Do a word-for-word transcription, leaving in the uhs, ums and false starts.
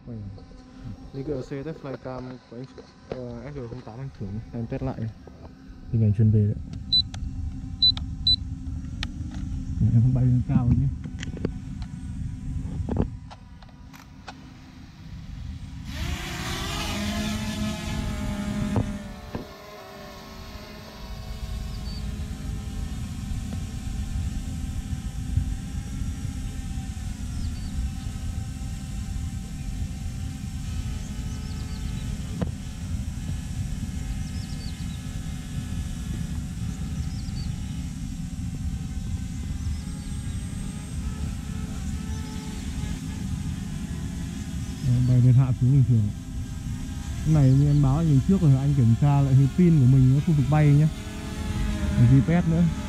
Ui. Như cái xê test flycam của anh uh, ét giê không tám anh thử này. Em test lại hình ảnh truyền về đấy. Em không bay lên cao nhé. Bay lên hạ xuống bình thường. Cái này như em báo như trước rồi, anh kiểm tra lại cái pin của mình ở khu vực bay nhé, giê pê ét nữa.